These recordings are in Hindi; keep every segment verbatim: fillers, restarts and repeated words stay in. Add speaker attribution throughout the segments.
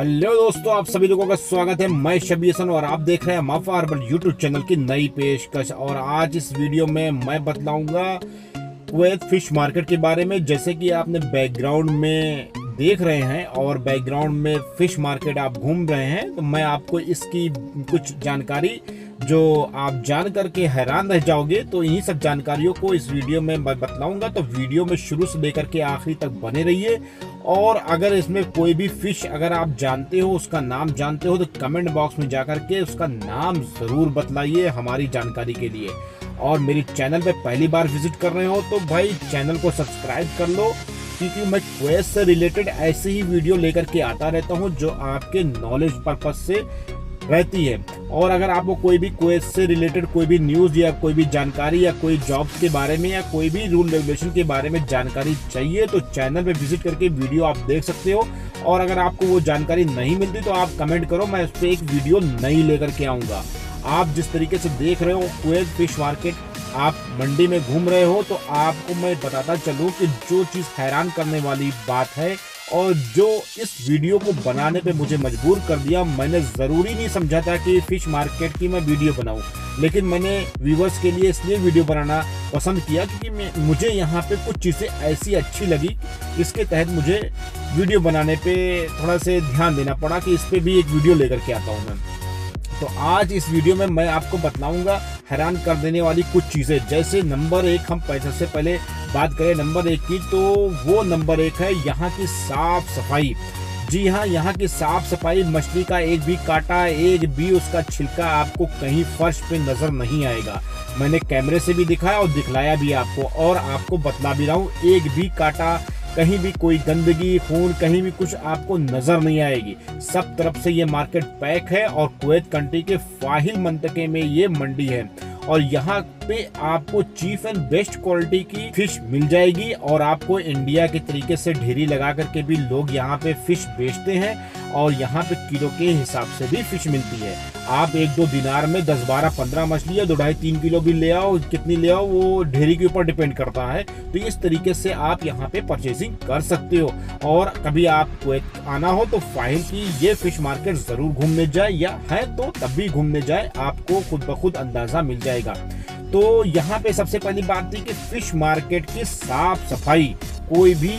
Speaker 1: हेलो दोस्तों, आप सभी लोगों का स्वागत है। मैं शबीर हसन और आप देख रहे हैं माफा हर्बल यूट्यूब चैनल की नई पेशकश। और आज इस वीडियो में मैं बतलाऊंगा कुवैत फिश मार्केट के बारे में। जैसे कि आपने बैकग्राउंड में देख रहे हैं और बैकग्राउंड में फिश मार्केट आप घूम रहे हैं, तो मैं आपको इसकी कुछ जानकारी जो आप जान करके हैरान रह जाओगे, तो इन्हीं सब जानकारियों को इस वीडियो में मैं बतलाऊंगा। तो वीडियो में शुरू से लेकर के आखिरी तक बने रहिए। और अगर इसमें कोई भी फिश अगर आप जानते हो, उसका नाम जानते हो, तो कमेंट बॉक्स में जाकर के उसका नाम जरूर बतलाइए हमारी जानकारी के लिए। और मेरी चैनल पे पहली बार विजिट कर रहे हो तो भाई चैनल को सब्सक्राइब कर लो, क्योंकि मैं कुवैत से रिलेटेड ऐसे ही वीडियो लेकर के आता रहता हूं जो आपके नॉलेज पर्पज से रहती है। और अगर आपको कोई भी कुवैत से रिलेटेड कोई भी न्यूज़ या कोई भी जानकारी या कोई जॉब्स के बारे में या कोई भी रूल रेगुलेशन के बारे में जानकारी चाहिए, तो चैनल पे विजिट करके वीडियो आप देख सकते हो। और अगर आपको वो जानकारी नहीं मिलती तो आप कमेंट करो, मैं उस पर एक वीडियो नई लेकर के आऊँगा। आप जिस तरीके से देख रहे हो कुवैत फिश मार्केट, आप मंडी में घूम रहे हो, तो आपको मैं बताता चलूँ कि जो चीज़ हैरान करने वाली बात है और जो इस वीडियो को बनाने पे मुझे मजबूर कर दिया, मैंने ज़रूरी नहीं समझा था कि फ़िश मार्केट की मैं वीडियो बनाऊं, लेकिन मैंने व्यूवर्स के लिए इसलिए वीडियो बनाना पसंद किया क्योंकि मुझे यहाँ पे कुछ चीज़ें ऐसी अच्छी लगी, इसके तहत मुझे वीडियो बनाने पे थोड़ा से ध्यान देना पड़ा कि इस पर भी एक वीडियो लेकर के आता हूँ मैं। तो आज इस वीडियो में मैं आपको बतलाऊंगा हैरान कर देने वाली कुछ चीज़ें। जैसे नंबर एक, हम पैसे से पहले बात करें नंबर एक की, तो वो नंबर एक है यहाँ की साफ सफाई। जी हाँ, यहाँ की साफ सफाई। मछली का एक भी कांटा, एक भी उसका छिलका आपको कहीं फर्श पे नजर नहीं आएगा। मैंने कैमरे से भी दिखाया और दिखलाया भी आपको, और आपको बतला भी रहा हूँ, एक भी कांटा, कहीं भी कोई गंदगी, खून, कहीं भी कुछ आपको नजर नहीं आएगी। सब तरफ से ये मार्केट पैक है और कुवैत कंट्री के फाहिल मंतके में ये मंडी है। और यहाँ पे आपको चीफ एंड बेस्ट क्वालिटी की फिश मिल जाएगी। और आपको इंडिया के तरीके से ढेरी लगा करके भी लोग यहाँ पे फिश बेचते हैं, और यहाँ पे किलो के हिसाब से भी फिश मिलती है। आप एक दो दिनार में दस बारह पंद्रह मछली या दो ढाई तीन किलो भी ले आओ, कितनी ले आओ वो ढेरी के ऊपर डिपेंड करता है। तो इस तरीके से आप यहाँ पे परचेसिंग कर सकते हो। और कभी आप कुवैत आना हो तो फाहिल की ये फिश मार्केट जरूर घूमने जाए, या है तो तब भी घूमने जाए, आपको खुद ब खुद अंदाजा मिल जाएगा। तो यहाँ पे सबसे पहली बात थी कि फिश मार्केट की साफ सफाई, कोई भी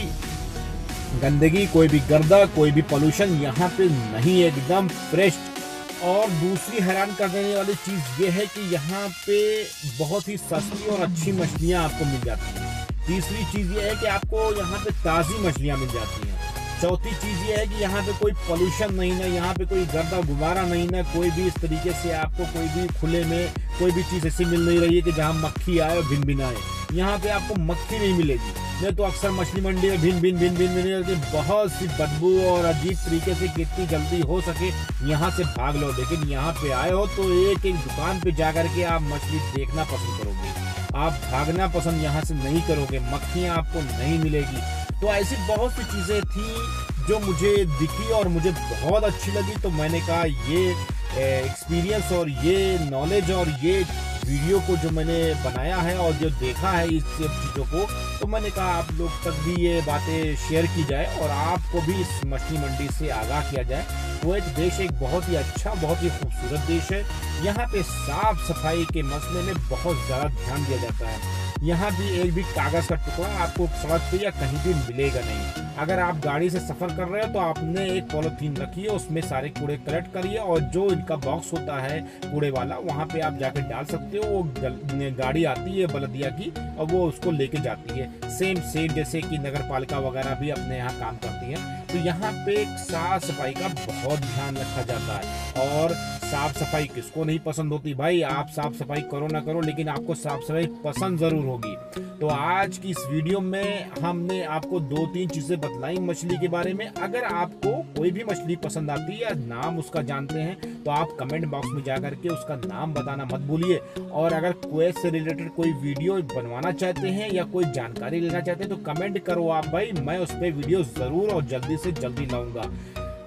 Speaker 1: गंदगी, कोई भी गर्दा, कोई भी पोल्यूशन यहाँ पे नहीं, एकदम फ्रेश। और दूसरी हैरान कर देने वाली चीज़ ये है कि यहाँ पे बहुत ही सस्ती और अच्छी मछलियाँ आपको मिल जाती हैं। तीसरी चीज़ ये है कि आपको यहाँ पे ताज़ी मछलियाँ मिल जाती हैं। चौथी चीज़ ये है कि यहाँ पे कोई पोल्यूशन नहीं, ना यहाँ पे कोई गर्दा गुब्बारा नहीं, ना कोई भी इस तरीके से आपको कोई भी खुले में कोई भी चीज़ ऐसी मिल नहीं रही है कि जहाँ मक्खी आए और भिन भिन आए। यहाँ पे आपको मक्खी नहीं मिलेगी। नहीं तो अक्सर मछली मंडी में भिन भिन भिन भिन भिन बहुत सी बदबू और अजीब तरीके से कितनी जल्दी हो सके यहाँ से भाग लो। लेकिन यहाँ पे आए हो तो एक एक दुकान पे जा करके आप मछली देखना पसंद करोगे, आप भागना पसंद यहाँ से नहीं करोगे, मक्खियाँ आपको नहीं मिलेगी। तो ऐसी बहुत सी चीज़ें थी जो मुझे दिखी और मुझे बहुत अच्छी लगी। तो मैंने कहा ये एक्सपीरियंस और ये नॉलेज और ये वीडियो को जो मैंने बनाया है और जो देखा है इस सब चीज़ों को, तो मैंने कहा आप लोग तक भी ये बातें शेयर की जाए और आपको भी इस मछली मंडी से आगाह किया जाए। कुवैत देश एक बहुत ही अच्छा, बहुत ही खूबसूरत देश है। यहाँ पे साफ सफाई के मसले में बहुत ज़्यादा ध्यान दिया जाता है। यहाँ भी एक भी कागज़ का टुकड़ा आपको सड़क पे या कहीं भी मिलेगा नहीं। अगर आप गाड़ी से सफ़र कर रहे हो तो आपने एक पॉलीथीन रखी है, उसमें सारे कूड़े कलेक्ट करिए, और जो इनका बॉक्स होता है कूड़े वाला, वहाँ पे आप जाकर डाल सकते हो। वो गाड़ी आती है बलदिया की और वो उसको लेके जाती है। सेम सेम जैसे कि नगर पालिका वगैरह भी अपने यहाँ काम करती है। तो यहाँ पे साफ सफाई का बहुत ध्यान रखा जाता है। और साफ सफाई किसको नहीं पसंद होती भाई, आप साफ सफाई करो ना करो, लेकिन आपको साफ सफाई पसंद जरूर होगी। तो आज की इस वीडियो में हमने आपको दो तीन चीजें बतलाई मछली के बारे में। अगर आपको कोई भी मछली पसंद आती है या नाम उसका जानते हैं तो आप कमेंट बॉक्स में जाकर के उसका नाम बताना मत भूलिए। और अगर कुवैत से रिलेटेड कोई वीडियो बनवाना चाहते हैं या कोई जानकारी लेना चाहते हैं तो कमेंट करो आप भाई, मैं उस पर वीडियो जरूर और जल्दी से जल्दी लाऊंगा।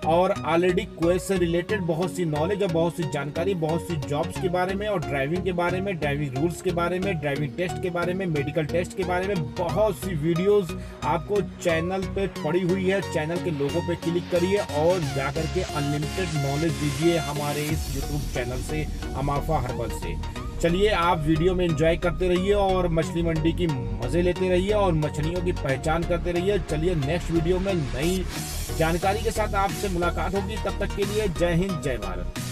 Speaker 1: और ऑलरेडी कुवैत से रिलेटेड बहुत सी नॉलेज और बहुत सी जानकारी, बहुत सी जॉब्स के बारे में और ड्राइविंग के बारे में, ड्राइविंग रूल्स के बारे में, ड्राइविंग टेस्ट के बारे में, मेडिकल टेस्ट के बारे में बहुत सी वीडियोस आपको चैनल पे पड़ी हुई है। चैनल के लोगों पे क्लिक करिए और जाकर के अनलिमिटेड नॉलेज दीजिए हमारे इस यूट्यूब चैनल से, अमाफा हर्बल से। चलिए आप वीडियो में एंजॉय करते रहिए और मछली मंडी की मजे लेते रहिए और मछलियों की पहचान करते रहिए। चलिए नेक्स्ट वीडियो में नई जानकारी के साथ आपसे मुलाकात होगी। तब तक के लिए जय हिंद, जय भारत।